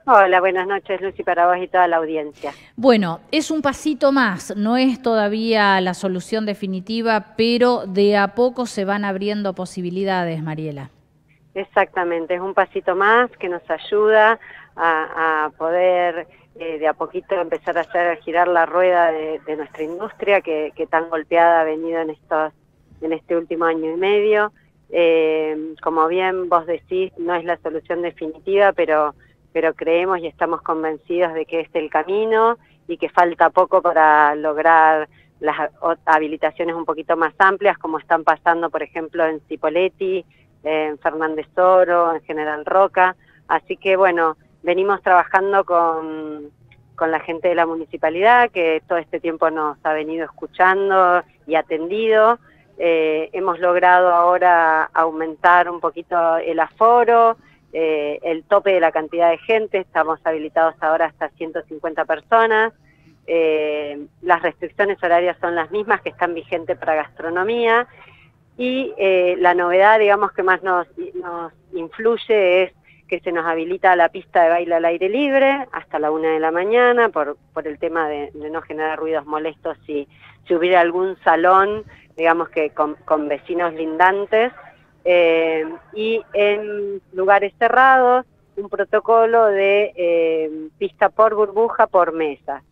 Hola, buenas noches, Lucy, para vos y toda la audiencia. Bueno, es un pasito más, no es todavía la solución definitiva, pero de a poco se van abriendo posibilidades, Mariela. Exactamente, es un pasito más que nos ayuda a poder de a poquito empezar a hacer girar la rueda de nuestra industria que tan golpeada ha venido en este último año y medio. Como bien vos decís, no es la solución definitiva, pero creemos y estamos convencidos de que es el camino y que falta poco para lograr las habilitaciones un poquito más amplias, como están pasando, por ejemplo, en Cipolletti, en Fernández Oro, en General Roca. Así que, bueno, venimos trabajando con la gente de la municipalidad, que todo este tiempo nos ha venido escuchando y atendido. Hemos logrado ahora aumentar un poquito el aforo, el tope de la cantidad de gente, estamos habilitados ahora hasta 150 personas. Las restricciones horarias son las mismas que están vigentes para gastronomía, y la novedad, digamos, que más nos influye es que se nos habilita la pista de baile al aire libre hasta la 1 de la mañana por el tema de no generar ruidos molestos si hubiera algún salón, digamos, que con vecinos lindantes. Y en lugares cerrados, un protocolo de pista por burbuja por mesa.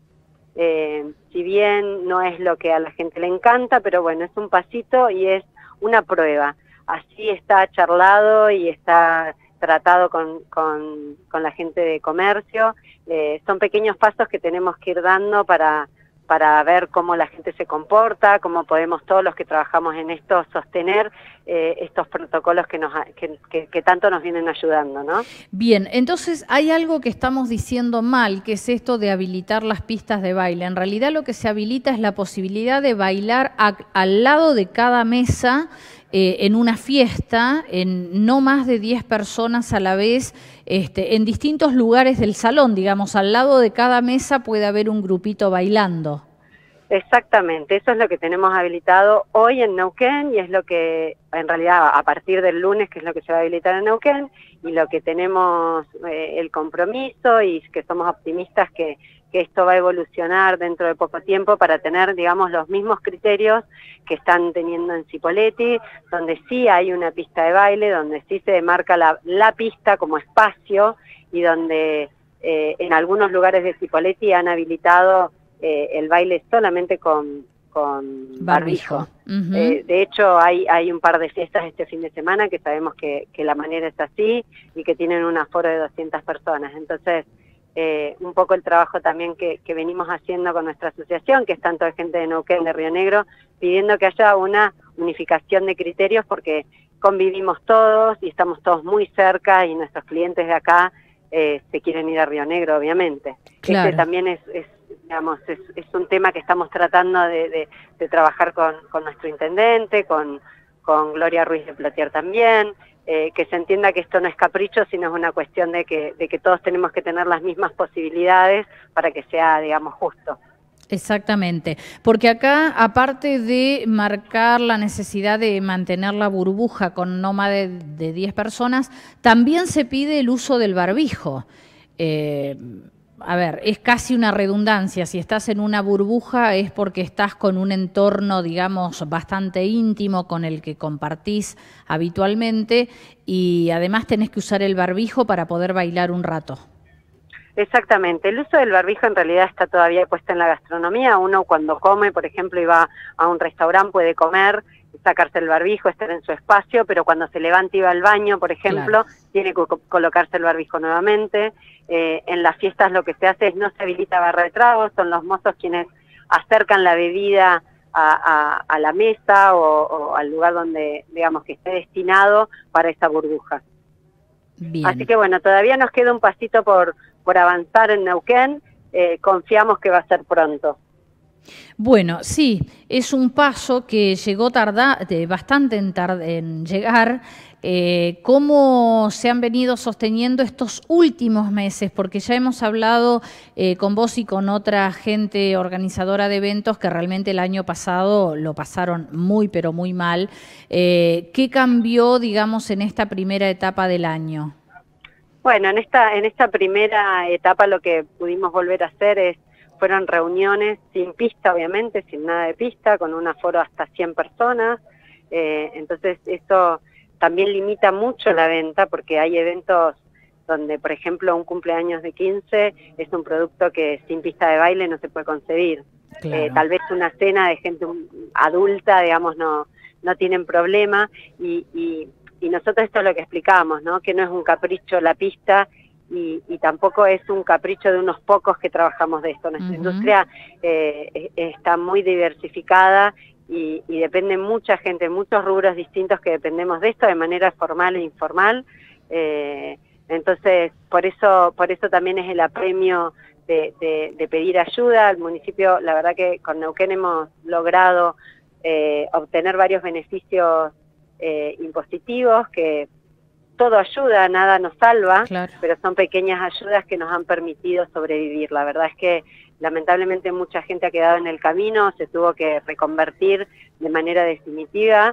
Si bien no es lo que a la gente le encanta, pero bueno, es un pasito y es una prueba. Así está charlado y está tratado con la gente de comercio. Son pequeños pasos que tenemos que ir dando para ver cómo la gente se comporta, cómo podemos todos los que trabajamos en esto sostener estos protocolos que tanto nos vienen ayudando, ¿no? Bien, entonces hay algo que estamos diciendo mal, que es esto de habilitar las pistas de baile. En realidad lo que se habilita es la posibilidad de bailar al lado de cada mesa en una fiesta, en no más de 10 personas a la vez, en distintos lugares del salón, digamos, al lado de cada mesa puede haber un grupito bailando. Exactamente, eso es lo que tenemos habilitado hoy en Neuquén y es lo que, en realidad, a partir del lunes, que es lo que se va a habilitar en Neuquén, y lo que tenemos el compromiso y que somos optimistas que esto va a evolucionar dentro de poco tiempo para tener, digamos, los mismos criterios que están teniendo en Cipolletti, donde sí hay una pista de baile, donde sí se demarca la pista como espacio y donde en algunos lugares de Cipolletti han habilitado el baile solamente con barbijo. De hecho, hay un par de fiestas este fin de semana que sabemos que la manera es así y que tienen un aforo de 200 personas. Entonces, un poco el trabajo también que venimos haciendo con nuestra asociación, que es tanto de gente de Neuquén, de Río Negro, pidiendo que haya una unificación de criterios porque convivimos todos y estamos todos muy cerca y nuestros clientes de acá se quieren ir a Río Negro, obviamente. Claro. También digamos, es un tema que estamos tratando de trabajar con nuestro intendente, con Gloria Ruiz de Plotier también, que se entienda que esto no es capricho, sino es una cuestión de que todos tenemos que tener las mismas posibilidades para que sea, digamos, justo. Exactamente, porque acá, aparte de marcar la necesidad de mantener la burbuja con no más de 10 personas, también se pide el uso del barbijo. A ver, es casi una redundancia. Si estás en una burbuja es porque estás con un entorno, digamos, bastante íntimo con el que compartís habitualmente y además tenés que usar el barbijo para poder bailar un rato. Exactamente, el uso del barbijo en realidad está todavía puesto en la gastronomía. Uno cuando come, por ejemplo, y va a un restaurante, puede comer, sacarse el barbijo, estar en su espacio, pero cuando se levanta y va al baño, por ejemplo, claro, tiene que colocarse el barbijo nuevamente. En las fiestas lo que se hace es no se habilita barra de tragos, son los mozos quienes acercan la bebida a la mesa o al lugar donde, digamos, que esté destinado para esa burbuja. Bien. Así que bueno, todavía nos queda un pasito por avanzar en Neuquén, confiamos que va a ser pronto. Bueno, sí, es un paso que llegó bastante en llegar. ¿Cómo se han venido sosteniendo estos últimos meses? Porque ya hemos hablado con vos y con otra gente organizadora de eventos que realmente el año pasado lo pasaron muy, pero muy mal. ¿Qué cambió, digamos, en esta primera etapa del año? Bueno, en esta primera etapa lo que pudimos volver a hacer fueron reuniones sin pista, obviamente, sin nada de pista, con un aforo hasta 100 personas. Entonces eso también limita mucho la venta, porque hay eventos donde, por ejemplo, un cumpleaños de 15 es un producto que sin pista de baile no se puede concebir. Claro. Tal vez una cena de gente adulta, digamos, no tienen problema, y nosotros esto es lo que explicamos, ¿no? Que no es un capricho la pista, y tampoco es un capricho de unos pocos que trabajamos de esto. Nuestra industria está muy diversificada y depende mucha gente, muchos rubros distintos que dependemos de esto de manera formal e informal. Entonces, por eso también es el apremio de pedir ayuda. El municipio, la verdad que con Neuquén hemos logrado obtener varios beneficios impositivos, que todo ayuda, nada nos salva, claro, pero son pequeñas ayudas que nos han permitido sobrevivir. La verdad es que lamentablemente mucha gente ha quedado en el camino, se tuvo que reconvertir de manera definitiva,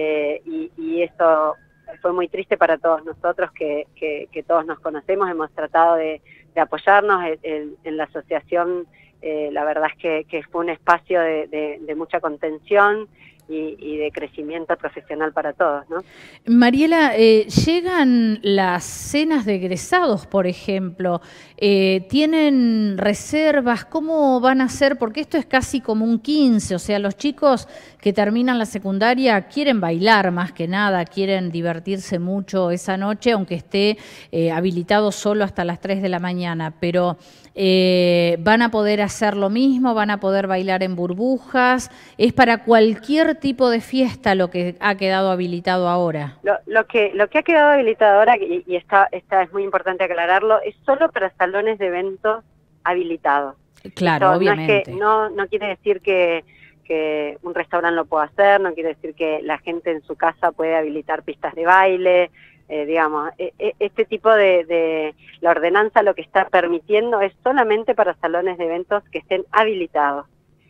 y eso fue muy triste para todos nosotros que todos nos conocemos. Hemos tratado de apoyarnos en la asociación. La verdad es que fue un espacio de mucha contención y de crecimiento profesional para todos, ¿no? Mariela, llegan las cenas de egresados, por ejemplo, ¿tienen reservas? ¿Cómo van a ser? Porque esto es casi como un 15, o sea, los chicos que terminan la secundaria quieren bailar más que nada, quieren divertirse mucho esa noche, aunque esté habilitado solo hasta las 3 de la mañana, pero van a poder hacer lo mismo, van a poder bailar en burbujas, es para cualquier tipo de fiesta lo que ha quedado habilitado ahora. Lo que ha quedado habilitado ahora, y esta es muy importante aclararlo, es solo para salones de eventos habilitados. Claro, esto, obviamente. No quiere decir que un restaurante lo pueda hacer, no quiere decir que la gente en su casa puede habilitar pistas de baile. Digamos, este tipo de la ordenanza lo que está permitiendo es solamente para salones de eventos que estén habilitados.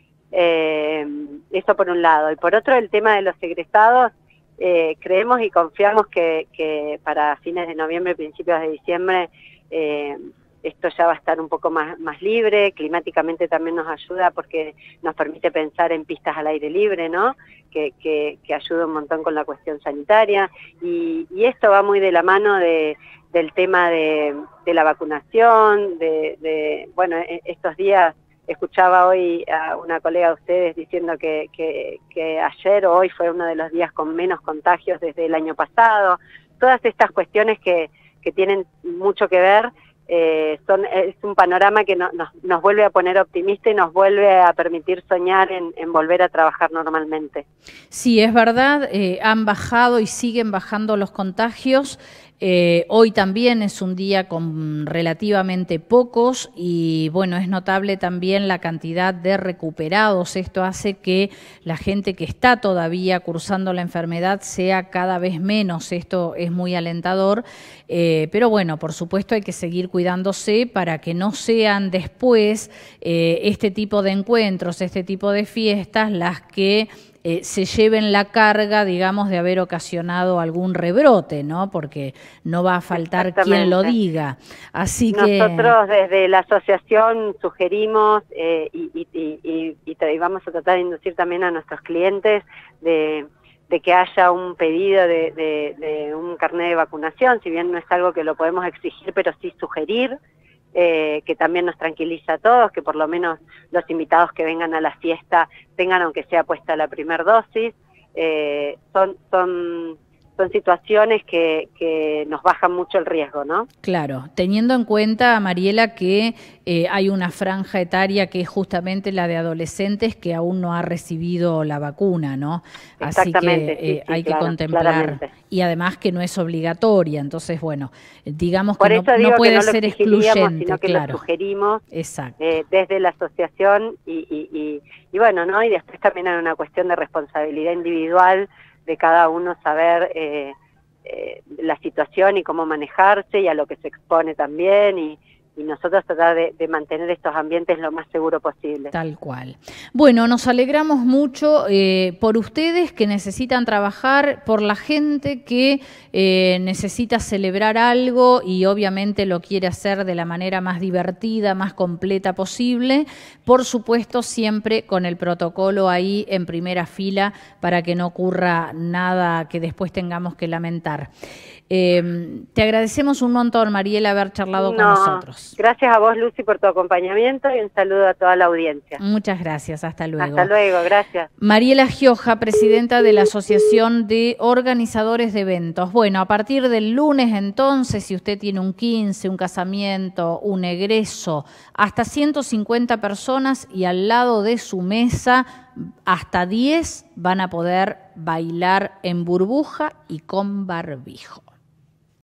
Eso por un lado. Y por otro, el tema de los egresados, creemos y confiamos que para fines de noviembre, principios de diciembre, esto ya va a estar un poco más libre. Climáticamente también nos ayuda porque nos permite pensar en pistas al aire libre, ¿no? Que ayuda un montón con la cuestión sanitaria, y esto va muy de la mano del tema de la vacunación, bueno, estos días escuchaba hoy a una colega de ustedes diciendo que ayer o hoy fue uno de los días con menos contagios desde el año pasado. Todas estas cuestiones que tienen mucho que ver, es un panorama que nos vuelve a poner optimista y nos vuelve a permitir soñar en volver a trabajar normalmente. Sí, es verdad, han bajado y siguen bajando los contagios. Hoy también es un día con relativamente pocos y bueno, es notable también la cantidad de recuperados. Esto hace que la gente que está todavía cursando la enfermedad sea cada vez menos. Esto es muy alentador, pero bueno, por supuesto hay que seguir cuidándose para que no sean después este tipo de encuentros, este tipo de fiestas las que se lleven la carga, digamos, de haber ocasionado algún rebrote, ¿no? Porque no va a faltar quien lo diga. Así que nosotros desde la asociación sugerimos y vamos a tratar de inducir también a nuestros clientes de que haya un pedido de un carnet de vacunación, si bien no es algo que lo podemos exigir, pero sí sugerir. Que también nos tranquiliza a todos, que por lo menos los invitados que vengan a la fiesta tengan, aunque sea puesta la primera dosis. Son situaciones que nos bajan mucho el riesgo, ¿no? Claro, teniendo en cuenta, Mariela, que hay una franja etaria que es justamente la de adolescentes que aún no ha recibido la vacuna, ¿no? Así que hay que contemplar, claramente. Y además que no es obligatoria, entonces, bueno, digamos que no puede ser excluyente, sino que claro. Lo sugerimos. Exacto. Desde la asociación y bueno, ¿no? Y después también hay una cuestión de responsabilidad individual de cada uno saber la situación y cómo manejarse y a lo que se expone también, y nosotros tratar de mantener estos ambientes lo más seguro posible. Tal cual. Bueno, nos alegramos mucho por ustedes que necesitan trabajar, por la gente que necesita celebrar algo y obviamente lo quiere hacer de la manera más divertida, más completa posible. Por supuesto, siempre con el protocolo ahí en primera fila para que no ocurra nada que después tengamos que lamentar. Te agradecemos un montón, Mariela, haber charlado con nosotros. Gracias a vos, Lucy, por tu acompañamiento y un saludo a toda la audiencia. Muchas gracias, hasta luego. Hasta luego, gracias. Mariela Gioja, presidenta de la Asociación de Organizadores de Eventos. Bueno, a partir del lunes entonces, si usted tiene un 15, un casamiento, un egreso, hasta 150 personas y al lado de su mesa hasta 10 van a poder bailar en burbuja y con barbijo.